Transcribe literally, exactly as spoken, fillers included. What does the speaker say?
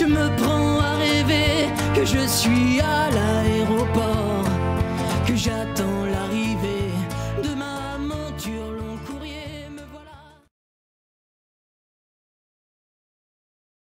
je me prends à rêver que je suis à la